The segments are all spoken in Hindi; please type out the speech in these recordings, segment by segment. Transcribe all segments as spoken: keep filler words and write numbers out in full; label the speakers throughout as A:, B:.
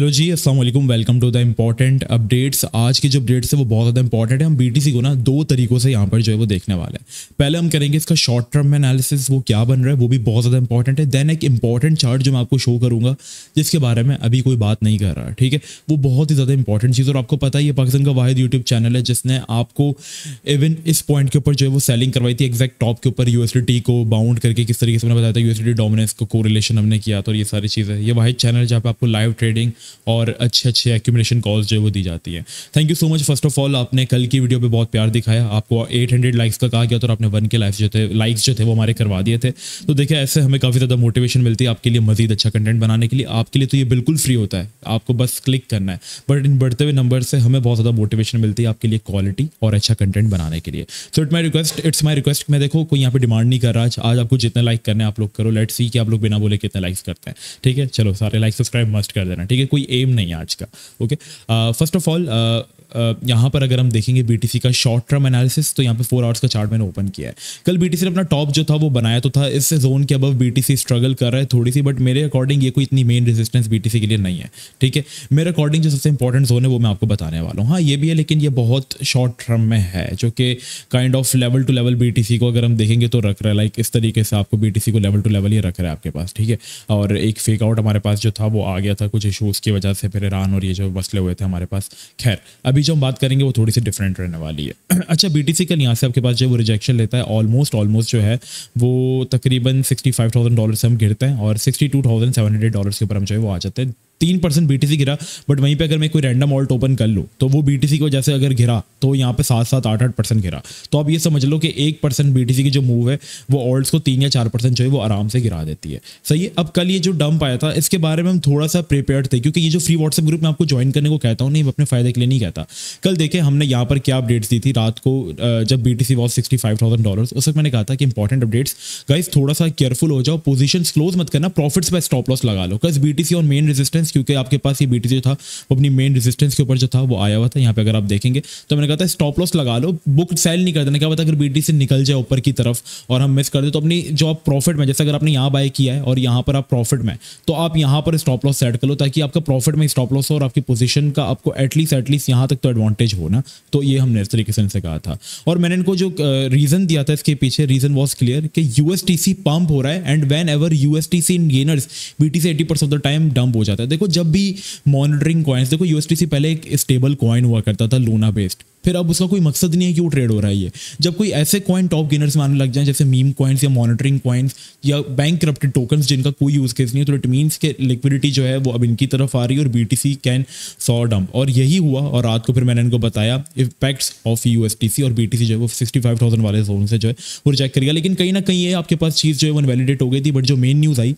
A: हेलो जी, अस्सलाम वालेकुम, welcome to the important updates. आज की जो अपडेट्स है वो बहुत ज़्यादा इंपॉर्टेंट है। हम बीटीसी को ना दो तरीकों से यहाँ पर जो है वो देखने वाले हैं। पहले हम करेंगे इसका शॉर्ट टर्म में एनालिसिस, वो क्या बन रहा है वो भी बहुत ज़्यादा इंपॉर्टेंट है। देन एक इंपॉर्टेंट चार्ट जो मैं आपको शो करूँगा जिसके बारे में अभी कोई बात नहीं कर रहा, ठीक है, वो बहुत ही ज़्यादा इंपॉर्टेंट चीज़। और आपको पता है ये पाकिस्तान का वाहिद यूट्यूब चैनल है जिसने आपको इवन इस पॉइंट के ऊपर जो है वो सेलिंग करवाई थी, एग्जैक्ट टॉप के ऊपर यूएसडीटी को बाउंड करके किस तरीके से मैंने बताया था, यूएसडीटी डोमिनेंस को कोरिलेशन हमने किया था और ये सारी चीज़ें। ये वाहिद चैनल है जहाँ पे आपको लाइव ट्रेडिंग और अच्छे अच्छे एक्यूमुलेशन कॉल्स जो है वो दी जाती है। Thank you so much first of all, आपने कल की वीडियो पे बहुत प्यार दिखाया। आपको आठ सौ लाइक्स का कहा गया था और आपने वन के लाइक्स जो थे लाइक्स जो थे वो हमारे करवा दिए थे। तो देखिए ऐसे हमें काफ़ी ज़्यादा मोटिवेशन मिलती है आपके लिए मजीद अच्छा कंटेंट बनाने के लिए। आपके लिए तो ये बिल्कुल फ्री होता है, आपको बस क्लिक करना है, बट इन बढ़ते हुए नंबर से हमें बहुत ज़्यादा मोटिवेशन मिलती है आपके लिए क्वालिटी और अच्छा कंटेंट बनाने के लिए। So it my request it's my request मैं देखो कोई यहाँ पे डिमांड नहीं कर रहा। आज आज आपको जितने लाइक करने आप लोग करो, लेट्स सी कि आप लोग बिना बोले कितने लाइक्स करते हैं, ठीक है। चलो सारे लाइक सब्सक्राइब मस्ट कर देना, ठीक है, कोई एम नहीं है आज का, ओके। फर्स्ट ऑफ ऑल यहाँ पर अगर हम देखेंगे बीटीसी का शॉर्ट टर्म एनालिसिस, तो यहाँ पे फोर आवर्स का चार्ट मैंने ओपन किया है। कल बीटीसी ने अपना टॉप जो था वो बनाया तो था, इससे जोन के अबव बीटीसी स्ट्रगल कर रहा है थोड़ी सी, बट मेरे अकॉर्डिंग ये कोई इतनी मेन रेजिस्टेंस बीटीसी के लिए नहीं है, ठीक है। मेरे अकॉर्डिंग जो सबसे इंपॉर्टेंट जोन है वो मैं आपको बताने वाला हूँ। हाँ ये भी है, लेकिन ये बहुत शॉर्ट टर्म में है, जो कि kind of level two level BTC को अगर हम देखेंगे तो रख रहा है, लाइक इस तरीके से आपको बीटीसी को लेवल टू लेवल ही रख रहा है आपके पास, ठीक है। और एक फेक आउट हमारे पास जो था वो आ गया था कुछ इशूज़ की वजह से, फिर ईरान और ये जो मसले हुए थे हमारे पास। खैर अभी जो हम बात करेंगे वो थोड़ी सी डिफरेंट रहने वाली है। अच्छा, बीटीसी कल यहाँ से आपके पास जो वो रिजेक्शन लेता है, ऑलमोस्ट ऑलमोस्ट जो है वो तकरीबन सिक्सटी फाइव थाउजेंड डॉलर से हम गिरते हैं और sixty two thousand seven hundred dollar के ऊपर हम जो है वो आ जाते हैं। तीन परसेंट बीटीसी गिरा, बट वहीं पे अगर मैं कोई रैंडम ऑल्ट ओपन कर लूँ तो वो बीटीसी को जैसे अगर गिरा तो यहाँ पे सात सात आठ आठ परसेंट गिरा। तो आप ये समझ लो कि एक परसेंट बीटीसी की जो मूव है वो ऑल्ट्स को तीन या चार परसेंट जो है वो आराम से गिरा देती है, सही है। अब कल ये जो डंप आया था इसके बारे में हम थोड़ा सा प्रिपेयर्ड थे, क्योंकि ये जो फ्री व्हाट्सएप ग्रुप में आपको ज्वाइन करने को कहता हूँ, नहीं अपने फायदे के लिए नहीं कहता। कल देखे हमने यहाँ पर क्या अपडेट्स दी थी रात को, जब BTC was sixty five thousand dollar, उस वक्त मैंने कहा था कि इंपॉर्टेंट अपडेट्स गाइस, थोड़ा सा केयरफुल हो जाओ, पोजीशंस क्लोज मत करना, प्रॉफिट्स पे स्टॉप लॉस लगा लो। बिकॉज बीटीसी और मेन रेजिस्टेंस, क्योंकि आपके पास ये बीटीसी जो था वो अपनी मेन रेजिस्टेंस के ऊपर जो था वो आया हुआ था। यहाँ पे अगर आप देखेंगे तो मैंने कहा था स्टॉप लॉस लगा लो, बुक सेल नहीं कर देना। क्या पता अगर बीटीसी निकल जाए ऊपर की तरफ और हम मिस कर दे तो अपनी जो आप प्रॉफिट में, जैसे अगर आपने यहाँ बाय किया है और यहाँ पर आप प्रॉफिट में, तो आप यहाँ पर स्टॉप लॉस सेट कर लो ताकि आपका प्रॉफिट में स्टॉप लॉस हो और आपकी पोजीशन का आपको एटलीस्ट एटलीस्ट यहाँ तक तो एडवांटेज हो ना। तो ये हमने इस तरीके से इनसे कहा था और मैंने इनको जो रीजन दिया था इसके पीछे, रीजन वॉज क्लियर कि यूएसटीसी पंप हो रहा है and whenever USDT in gainers BTC eighty percent of the time dump हो जाता है। देखो जब भी मॉनिटरिंग कॉइन्स, देखो यूएसटीसी पहले एक स्टेबल कॉइन हुआ करता था लूना बेस्ड, फिर अब उसका कोई मकसद नहीं है कि वो ट्रेड हो रहा है। ये जब कोई ऐसे कॉइन टॉप गेनर्स में आने लग जाए जैसे मीम कॉइन्स या मॉनिटरिंग कॉइन्स या बैंक करप्टेड टोकन्स जिनका कोई यूज केस नहीं है, तो इट मीन्स के लिक्विडिटी जो है वो अब इनकी तरफ आ रही है और बीटीसी कैन सॉ डंप। और यही हुआ और रात को फिर मैंने इनको बताया इम्पैक्ट्स ऑफ यूएसटीसी और बीटीसी जो है वो सिक्सटी फाइव थाउजेंड वाले जोन से जो है वो रिजेक्ट करेगा। लेकिन कहीं ना कहीं ये आपके पास चीज़ जो है वो वैलिडेट हो गई थी, बट जो मेन न्यूज़ आई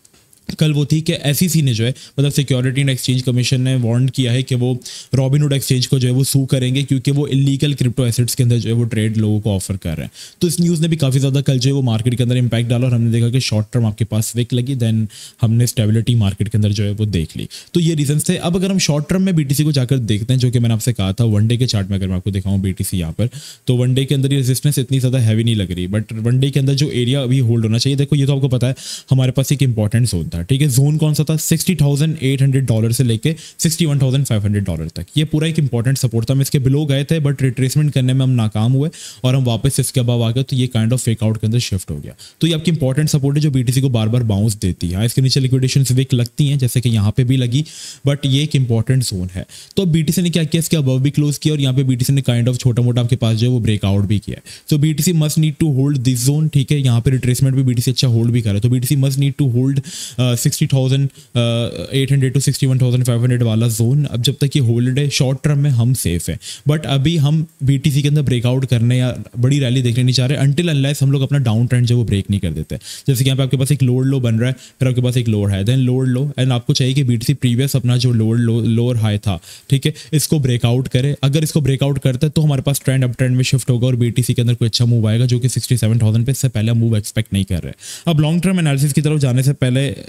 A: कल वो थी कि एसईसी ने जो है मतलब सिक्योरिटी एंड एक्सचेंज कमीशन ने वार्न किया है कि वो रॉबिनहुड एक्सचेंज को जो है वो सू करेंगे क्योंकि वो इलीगल क्रिप्टो एसेट्स के अंदर जो है वो ट्रेड लोगों को ऑफर कर रहे हैं। तो इस न्यूज़ ने भी काफ़ी ज़्यादा कल जो है वो मार्केट के अंदर इंपैक्ट डाला और हमने देखा कि शॉर्ट टर्म आपके पास विक लगी, देन हमने स्टेबिलिटी मार्केट के अंदर जो है वो देख ली। तो ये रीजन थे। अब अगर हम शॉर्ट टर्म में बीटीसी को जाकर देखते हैं, जो कि मैंने आपसे कहा था वन डे के चार्ट में अगर मैं आपको दिखाऊँ बीटीसी यहाँ पर, तो वन डे के अंदर ये रेजिस्टेंस इतनी ज़्यादा हैवी नहीं लग रही, बट वन डे के अंदर जो एरिया अभी होल्ड होना चाहिए, देखो ये तो आपको पता है हमारे पास एक इंपॉर्टेंट जोन था, ठीक है। जोन कौन सा था? Sixty thousand eight hundred dollar से लेके sixty one thousand five hundred dollar तक। ये पूरा एक इंपॉर्टेंट सपोर्ट था। हम इसके बिलो गए थे बट रिट्रेसमेंट करने में हम नाकाम हुए और हम वापस इसके अबव आ गए, तो ये काइंड ऑफ फेक आउट के अंदर शिफ्ट हो गया। तो ये आपकी इंपॉर्टेंट सपोर्ट है जो बीटीसी को बार बार बाउंस देती है। इसके नीचे लिक्विडेशन विक लगती हैं जैसे कि यहाँ पे भी लगी, बट ये एक इंपॉर्टेंट जोन है। तो बीटीसी ने क्या किया, इसके अबव भी क्लोज किया और यहाँ पे बीटीसी ने काइंड ऑफ छोटा मोटा आपके पास जो है वो ब्रेकआउट भी किया है। तो BTC must need to hold this zone, ठीक है। यहाँ पे रिट्रेसमेंट भी बीटीसी अच्छा होल्ड भी कर रहा है, तो BTC must need to hold sixty thousand eight hundred to sixty one thousand five hundred वाला जोन। अब जब तक ये होल्ड है शॉर्ट टर्म में हम सेफ है, बट अभी हम बीटीसी के अंदर ब्रेकआउट करने या बड़ी रैली देखने नहीं चाह रहे अंटिल अनलेस हम लोग अपना डाउन ट्रेंड जो वो ब्रेक नहीं कर देते। जैसे कि यहाँ पे आपके पास एक लोअर लो बन रहा है, फिर आपके पास एक लोअर है, देन लोअर लो, एंड आपको चाहिए कि बीटीसी प्रीवियस अपना जो लोअर लो लोअर हाई था, ठीक है, इसको ब्रेकआउट करे। अगर इसको ब्रेकआउट करता है तो हमारे पास ट्रेंड अप ट्रेंड में शिफ्ट होगा और बीटीसी के अंदर कोई अच्छा मूव आएगा, जो कि सिक्सटी सेवन थाउजेंड पे इससे पहले मूव एक्सपेक्ट नहीं कर रहे। अब लॉन्ग टर्म एनालिसिस की तरफ जाने से पहले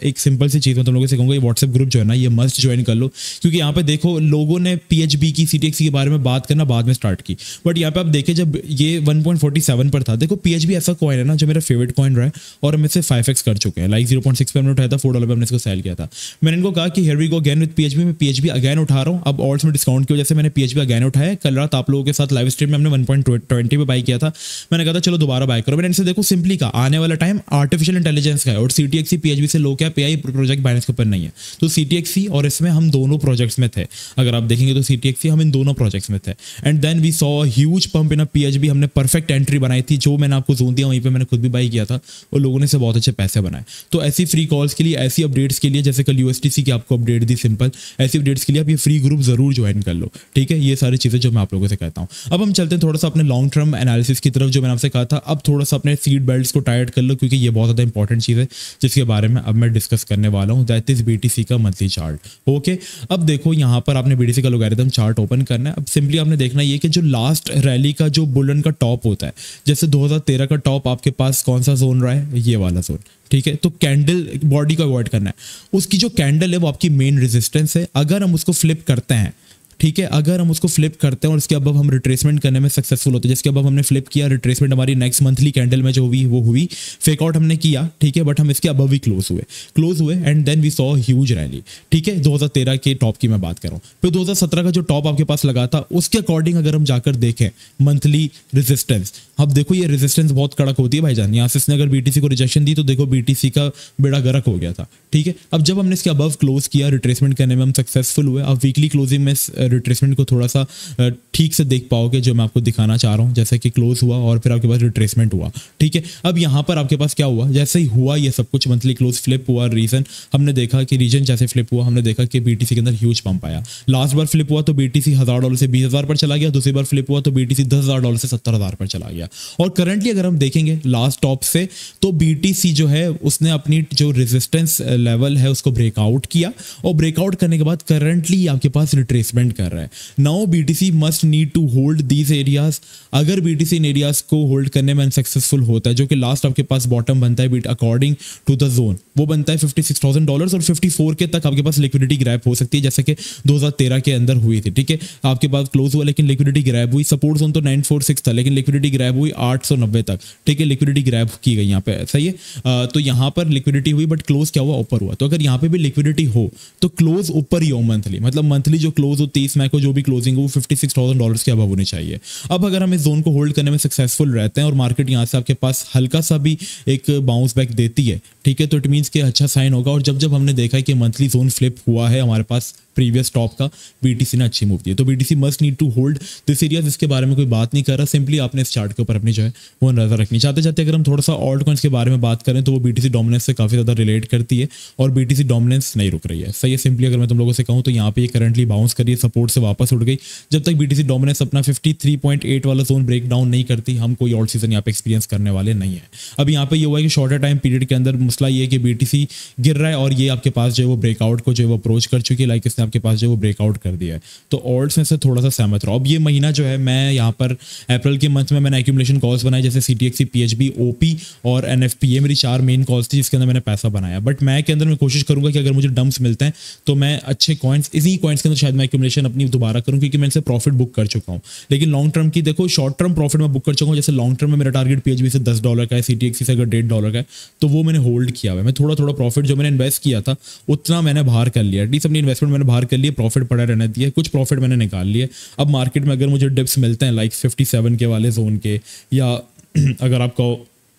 A: एक सिंपल सी चीज़ मैं तुम लोगों से कहूँगा, ये व्हाट्सएप ग्रुप जो है ना ये मस्ट ज्वाइन कर लो, क्योंकि यहाँ पे देखो लोगों ने पीएचबी की सीटीएक्सी के बारे में बात करना बाद में स्टार्ट की, बट यहाँ पे आप देखें जब ये वन पॉइंट फोर सेवन पर था, देखो पीएचबी ऐसा कॉइन है ना जो मेरा फेवरेट कॉइन रहा है और हम इससे फाइव एक्स कर चुके हैं, लाइक जीरो पॉइंट सिक्स पे हमने उठाया था, फोर डॉलर पे हमने इसको सेल किया था। मैंने इनको कहा कि here we go again with PHB, मैं पीएचबी अगेन उठा रहा हूँ, अब ऑल्ट्स में डिस्काउंट की वजह से मैंने पीएचबी अगेन उठाया। कल रात आप लोगों के साथ लाइव स्ट्रीम में हमने वन पॉइंट ट्वेंटी पे बाई किया था, मैंने कहा था चलो दोबारा बाय करो। मैंने इनसे देखो सिंपली कहा आने वाला टाइम आर्टिफिशियल इंटेलिजेंस का है और सीटीएक्सी पीएचबी से लो क्या पे आई प्रोजेक्ट बाइनेंस के ऊपर नहीं है, तो सीटीएक्सी और इसमें हम दोनों प्रोजेक्ट्स में थे। अगर आप देखेंगे तो सीटीएक्सी हम इन दोनों प्रोजेक्ट्स में थे and then we saw huge pump in a PHB, हमने परफेक्ट एंट्री बनाई थी, जो मैंने आपको जोन दिया वहीं पे मैंने खुद भी बाई किया था और लोगों ने से बहुत अच्छे पैसे बनाए। तो ऐसी फ्री कॉल्स के लिए, ऐसी अपडेट्स के लिए, जैसे कल यूएसटीसी की आपको अपडेट दी सिंपल, ऐसी अपडेट्स के लिए आप ये फ्री ग्रुप जरूर ज्वाइन कर लो, ठीक है। ये सारी चीजें जो मैं आप लोगों से कहता हूँ। अब हम चलते हैं थोड़ा सा अपने लॉन्ग टर्म एनालिसिस की तरफ, जो मैंने आपसे कहा था। अब थोड़ा सा अपने सीट बेल्ट्स को टाइट कर लो, क्योंकि ये बहुत ज़्यादा इंपॉर्टेंट चीज़ है जिसके बारे में अब मैं डिस्कस करने वाला हूँ, दैट इज बीटीसी का मंथली चार्ट। ओके, अब देखो यहाँ पर आपने बीटीसी का लोगैरिथम चार्ट ओपन करना है। अब सिंपली आपने देखना ये कि जो लास्ट रैली का जो बुलन का टॉप होता है, जैसे दो हज़ार तेरह का टॉप आपके पास कौन सा जोन रहा है, ये वाला जोन, ठीक है। तो कैंडल बॉडी को अवॉइड करना है, उसकी जो कैंडल है वो आपकी मेन रेजिस्टेंस है। अगर हम उसको फ्लिप करते हैं, ठीक है, अगर हम उसको फ्लिप करते हैं और इसके अब हम रिट्रेसमेंट करने में सक्सेसफुल होते हैं, जिसके अब हमने फ्लिप किया, रिट्रेसमेंट हमारी नेक्स्ट मंथली कैंडल में जो हुई वो हुई, फेक आउट हमने किया, ठीक है, बट हम इसके अब ही क्लोज हुए क्लोज हुए and then we saw huge rally, ठीक है। दो हज़ार तेरह के टॉप की मैं बात कर रहा हूँ। फिर दो हज़ार सत्रह का जो टॉप आपके पास लगा था उसके अकॉर्डिंग अगर हम जाकर देखें मंथली रेजिस्टेंस, अब देखो ये रेजिस्टेंस बहुत कड़क होती है भाईजान। यहाँ से इसने अगर बीटीसी को रिजेक्शन दी तो देखो बीटीसी का बेड़ा गर्क हो गया था, ठीक है। अब जब हमने इसके अबव क्लोज किया, रिट्रेसमेंट करने में हम सक्सेसफुल हुए। अब वीकली क्लोजिंग में रिट्रेसमेंट को थोड़ा सा ठीक से देख पाओगे, जो मैं आपको दिखाना चाह रहा हूँ, जैसे कि क्लोज हुआ और फिर आपके पास रिट्रेसमेंट हुआ, ठीक है। अब यहाँ पर आपके पास क्या हुआ, जैसे ही हुआ ये सब कुछ मंथली क्लोज फ्लिप हुआ, रीजन हमने देखा कि रीजन जैसे फ्लिप हुआ, हमने देखा कि बीटीसी के अंदर ह्यूज पंप आया। लास्ट बार फ्लिप हुआ तो बीटीसी हजार डॉलर से बीस हजार पर चला गया, दूसरी बार फ्लिप हुआ तो बीटीसी दस हजार डॉलर से सत्तर हजार पर चला गया। और करंटली अगर हम देखेंगे लास्ट टॉप से, तो बीटीसी जो है उसने अपनी जो रेजिस्टेंस लेवल है उसको ब्रेकआउट किया और ब्रेकआउट करने के बाद करंटली आपके पास रिट्रेसमेंट कर रहा है। Now BTC must need to hold these areas. अगर बीटीसी इन एरियाज को होल्ड करने में अनसक्सेसफुल होता है, जो कि लास्ट आपके पास बॉटम बनता है but according to the zone, वो बनता है फिफ्टी सिक्स थाउजेंड डॉलर्स और फिफ्टी फोर के तक आपके पास लिक्विडिटी ग्रैब हो सकती है, जैसे कि दो हज़ार तेरह के अंदर हुई थी, ठीक है। आपके पास क्लोज हुआ लेकिन लिक्विडिटी ग्रैब हुई। सपोर्ट जोन तो नाइन फोर सिक्स था लेकिन लिक्विडिटी ग्रैब हुई आठ सौ नब्बे तक, ठीक है। लिक्विडिटी ग्रैब की गई यहाँ पे, सही है। आ, तो यहाँ पर लिक्विडिटी हुई बट क्लोज क्या हुआ, ऊपर हुआ। तो अगर यहाँ पे भी लिक्विडिटी हो तो क्लोज ऊपर ही हो मंथली, मतलब मंथली जो क्लोज होती है इसमें को जो भी क्लोजिंग हो वो फिफ्टी सिक्स थाउजेंड डॉलर्स के अबव होनी चाहिए। अब अगर हम इस जोन को होल्ड करने में सक्सेसफुल रहते हैं और मार्केट यहाँ से आपके पास हल्का सा भी एक बाउंस बैक देती है, ठीक है, तो इट मीन्स कि अच्छा साइन होगा। और जब जब हमने देखा है कि मंथली जोन फ्लिप हुआ है हमारे पास प्रीवियस टॉप का, बीटीसी ने अच्छी मूव दी है। तो BTC must need to hold this area, जिसके बारे में कोई बात नहीं कर रहा, सिंपली आपने इस चार्ट के ऊपर अपनी जो है वो नजर रखनी। चाहते चाहते अगर हम थोड़ा सा ऑल्ट कॉइन्स के बारे में बात करें तो वो बीटीसी डोमिनेंस से काफी ज्यादा रिलेट करती है और बीटीसी डोमिनेंस नहीं रुक रही है, सही है। सिंपली अगर मैं तुम लोगों से कहूँ तो यहाँ पे ये करंटली बाउंस करिए, सपोर्ट से वापस उठ गई। जब तक बीटीसी डोमिनेंस अपना फिफ्टी थ्री पॉइंट एट वाला जोन ब्रेक डाउन नहीं करती, हम कोई और सीजन यहाँ पे एक्सपीरियंस करने वाले नहीं है। अब यहाँ पे ये हुआ है कि शॉर्टर टाइम पीरियड के अंदर मसला ये है कि बीटीसी गिर रहा है और ये आपके पास जो है वो ब्रेकआउट को जो है वो अप्रोच कर चुकी है, लाइक इसने आपके पास जो है वो ब्रेकआउट कर दिया है। तो ऑल्ट्स में से थोड़ा सा सहमत रहो। अब ये महीना जो है मैं यहाँ पर अप्रैल के मंथ में मैंने एक्यूमुलेशन कॉल्स बनाए, जैसे सीटीएक्सी, पीएचबी, ओपी और एनएफपी, ये मेरी चार मेन कॉल्स थी जिसके अंदर मैंने पैसा बनाया। बट मैं के अंदर मैं कोशिश करूंगा कि अगर मुझे डंप्स मिलते हैं तो मैं अच्छे कॉइन्स, इसी कॉइन्स के अंदर शायद मैं एक्यूमुलेशन अपनी दोबारा करूँ, क्योंकि मैं इनसे प्रॉफिट बुक कर चुका हूँ। लेकिन लॉन्ग टर्म की देखो, शॉर्ट टर्म प्रॉफिट में बुक कर चुका हूँ। जैसे लॉन्ग टर्म में मेरा टारगेट पीएचबी से दस डॉलर का है, सीटीएक्सी से अगर डेढ़ डॉलर का है तो वो मैंने होल्ड किया हुआ है। मैं थोड़ा थोड़ा प्रॉफिट जो मैंने इन्वेस्ट किया था उतना मैंने बाहर कर लिया, एटलीस्ट अपनी इन्वेस्टमेंट मैंने बाहर कर लिया, प्रॉफिट पड़ा रहने दिया, कुछ प्रॉफिट मैंने निकाल लिए। अब मार्केट में अगर मुझे डिप्स मिलते हैं लाइक फिफ्टी सेवन के वाले जोन के, या अगर आपको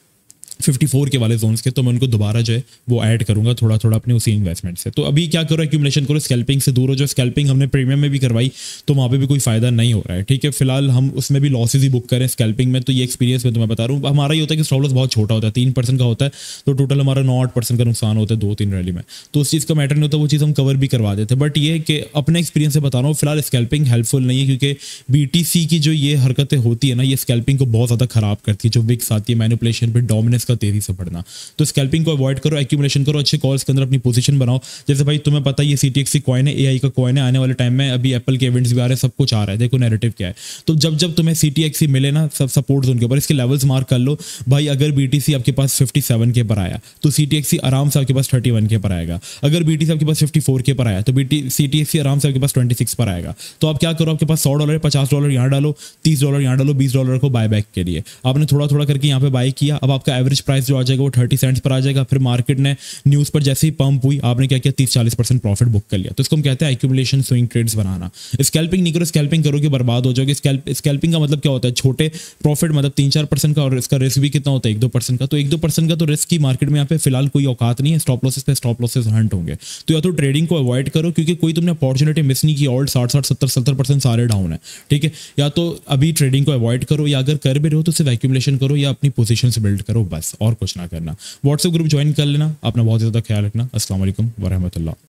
A: फिफ्टी फोर के वाले जोन्स के, तो मैं उनको दोबारा जो है वो ऐड करूंगा थोड़ा थोड़ा अपने उसी इन्वेस्टमेंट से। तो अभी क्या करो, एक्यूमुलेशन करो, स्कैल्पिंग से दूर हो। जो स्कैल्पिंग हमने प्रीमियम में भी करवाई तो वहाँ पे भी कोई फायदा नहीं हो रहा है, ठीक है। फिलहाल हम उसमें भी लॉसेज ही बुक करें स्कैल्पिंग में। तो ये एक्सपीरियंस में तुम्हें बता रहा हूँ, हमारा ये होता है कि स्टॉप लॉस बहुत छोटा होता है, तीन परसेंट का होता है, तो टोटल हमारा नौ आठ परसेंट का नुकसान होता है दो तीन रैली में। तो उस चीज़ का मैटर नहीं होता, वो चीज़ हम कवर भी करवा देते हैं। बट ये कि अपने एक्सपीरियंस से बता रहा हूँ, फिलहाल स्कैल्पिंग हेल्पफुल नहीं है, क्योंकि बीटीसी की जो ये हरकतें होती है ना, ये स्कैल्पिंग को बहुत ज़्यादा खराब करती है। जो विक्स आती है मैनिपुलेशन पे, डोमिनेंस इसका तेजी से बढ़ना। तो स्कैल्पिंग को अवॉइड करो, एक्यूमुलेशन करो, अच्छे कॉल्स के अंदर अपनी पोजीशन बनाओ। जैसे भाई तुम्हें पता है ये C T X C coin है, ए आई का कॉइन है, आने वाले टाइम में अभी एप्पल के इवेंट्स भी आ रहे हैं, सब कुछ आ रहा है, देखो नैरेटिव क्या है। तो जब जब तुम्हें सी टी एक्स सी मिले ना सब सपोर्ट जोन के ऊपर, इसके लेवल्स मार्क कर लो भाई। अगर बी टी सी आपके पास फिफ्टी सेवन के पर आया तो सी टी एक्स सी आराम से आपके पास थर्टी वन के पर आएगा। अगर बी टी सी आपके पास फिफ्टी फोर के पर आया तो B T C T X C आराम से आपके पास ट्वेंटी सिक्स पर आएगा। तो आप क्या करो, आपके पास सौ डॉलर पचास डॉलर यहाँ डालो, तीस डॉलर यहाँ डालो, बीस डॉलर को बाय बैक के लिए आपने थोड़ा थोड़ा करके यहाँ पे बाय किया। अब आपका एवरेज प्राइस जो आ जाएगा वो थर्टी सेंट्स पर आ जाएगा। फिर मार्केट ने न्यूज़ पर जैसे ही पंप हुई आपने क्या किया, तीस चालीस परसेंट प्रॉफिट बुक कर लिया। तो इसको हम कहते हैं एक्यूमुलेशन, स्विंग ट्रेड्स बनाना। स्कैल्पिंग नहीं करो, स्कैल्पिंग करोगे बर्बाद हो जाओगे। स्कैल्प स्कैल्पिंग का मतलब क्या होता है, छोटे प्रॉफिट मतलब तीन चार परसेंट का, और इसका रिस्क भी कितना होता है, एक दो परसेंट का। तो एक दो परसेंट का तो रिस्क की मार्केट में यहाँ पे फिलहाल कोई औकात नहीं है, स्टॉप लॉसेस पे स्टॉप लॉसेस हंट होंगे। तो या तो ट्रेडिंग को अवॉइड करो क्योंकि कोई तुमने अपॉर्चुनिटी मिस नहीं की, ऑल्ट साठ साठ सत्तर सत्तर परसेंट सारे डाउन है, ठीक है। या तो अभी ट्रेडिंग को अवॉइड करो, या अगर कर भी रहे हो तो सिर्फ एक्यूमुलेशन करो या अपनी पोजीशन से बिल्ड करो, बस और कुछ ना करना। व्हाट्सएप ग्रुप ज्वाइन कर लेना। अपना बहुत ज़्यादा ख्याल रखना। अस्सलाम वालेकुम व रहमतुल्लाह।